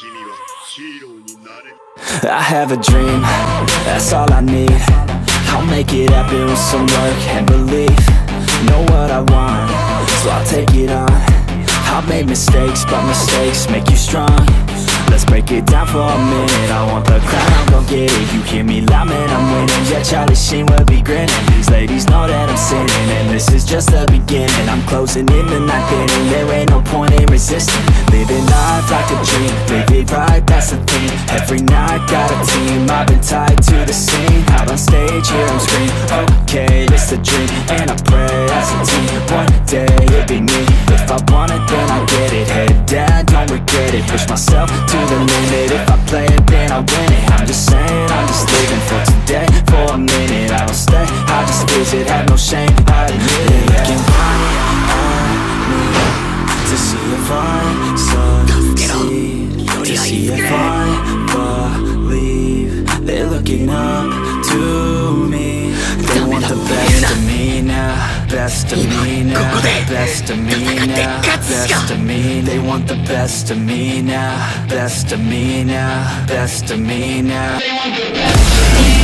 I have a dream, that's all I need. I'll make it happen with some work and belief. Know what I want, so I'll take it on. I've made mistakes, but mistakes make you strong. Let's break it down for a minute. I want the crown, I'm gon' get it. You hear me loud, man, I'm winning. Yeah, Charlie Sheen will be grinning. These ladies know that I'm sinning, and this is just the beginning. I'm closing in the ninth inning, there ain't no point in resisting. Living life like a dream, live it right, that's the thing. Every night, got a team, I've been tied to the scene. Out on stage, hear them scream, okay, it's a dream. And I pray as a team, one day it'll be me. If I want it, then I get it. Head down, don't regret it. Push myself to the limit. If I play it, then I win it. I'm just saying, I'm just living for today. For a minute, I don't stay, I just visit. Have no shame, I admit it. Looking right at me to see if I succeed, to see if I believe. They're looking up to me. They want the best of me now, best of me now, best of me now, best of me. They want the best of me now, best of me now, best of me now. They want the best of me.